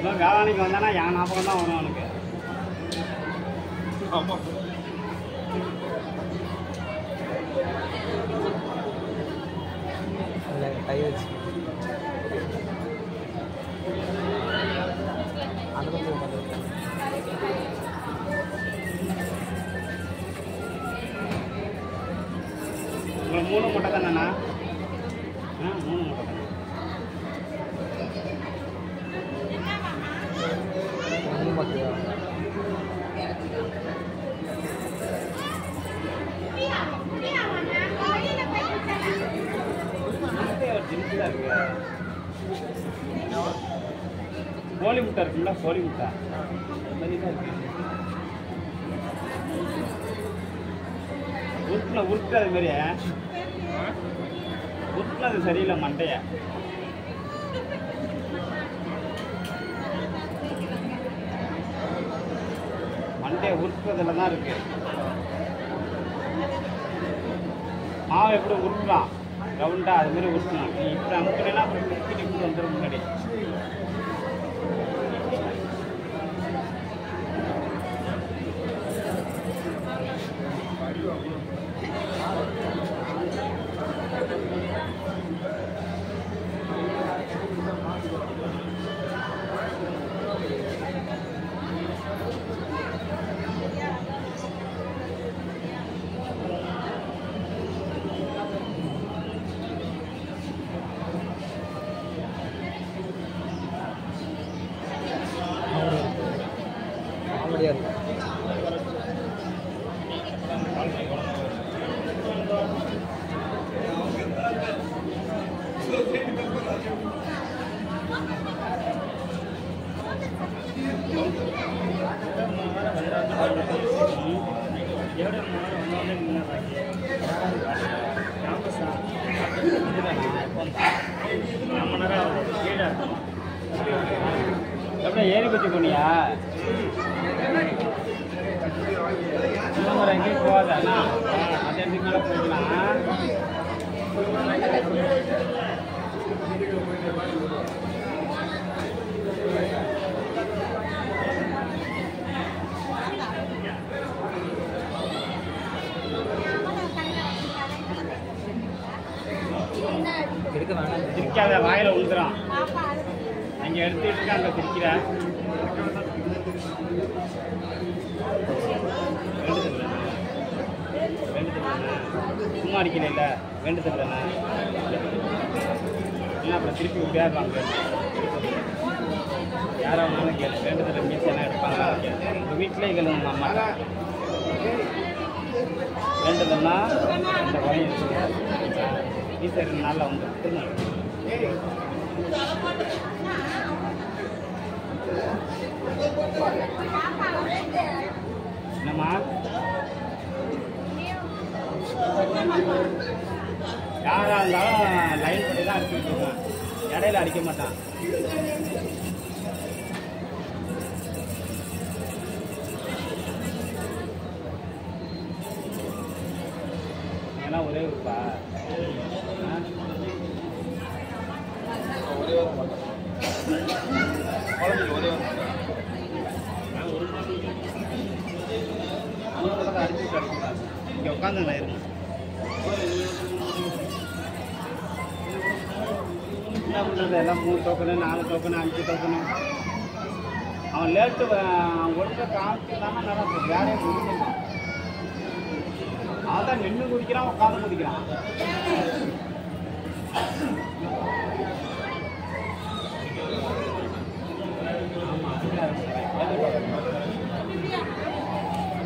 இவன் வேளாண்மைக்கு வந்தானா என் ஞாபகம் தான் வரும் அவனுக்கு. ஆமாம். கை வச்சு அந்த பக்கம் உங்களுக்கு 3 முட்டை தானேண்ணா? 3 முட்டை தானே. பார்த்தியா கோழி முட்டை இருக்குல்ல, கோழி முட்டை உருட்டு அது மாதிரி உருட்டுல அது சரியில்லை மண்டைய. மண்டையை உருட்டுறதுல தான் இருக்கு. மாவை எப்படி உருட்டுறான் ரவுண்டா அது மாதிரி உருட்டணும். நீ இப்படி அமுக்கினா அப்புறம் முக்கிட்டு இப்படி வந்துடும் முன்னாடி. எப்படியா ஏறி பற்றி போனியா? இன்னும் எங்கேயும் போகாதண்ணா, அது எதுக்கு மேலே போய்க்கலாம். சிரிக்காத, வாயில் விழுந்துறான். அங்கே எடுத்துக்கிட்டு இருக்க அங்கே சிரிக்கிற. சும்மா அடிக்கல இல்லை, வேண்டுதல் தானே. இல்லை அப்புறம் திருப்பி விளையாடுவாங்க. யாராக இருந்தாலும் கேளு, வேண்டுதல் மீச்செல்லாம் எடுப்பாங்க. உங்கள் வீட்டிலே கேளுங்க அம்மா. வேண்டுதல்னா இந்த வழி ஈஸியாக 2 நாளில் வந்து என்னம்மா? யாராக இருந்தாலும் லைன் பண்ணி தான் அடிச்சுட்டு இருக்கேன், இடையில அடிக்க மாட்டான். ஏன்னா ஒரே ஒருப்பா ஒரே ஒரு மட்டும் குழந்தைக்கு ஒரே ஒரு அடிச்சுட்டு அடிக்கூடாது. இங்கே உட்காந்துங்களா இருங்க. என்ன பண்ணுறது, எல்லாம் 3 டோக்கனு 4 டோக்கனு 5 டோக்கனு. அவன் லேட்டு ஒழுங்காக காமிச்சுதானே நடக்கும், வேலையை முடிக்கணும். அவன் தான் நின்று குடிக்கிறான், உட்காந்து குடிக்கிறான். ஆமாம்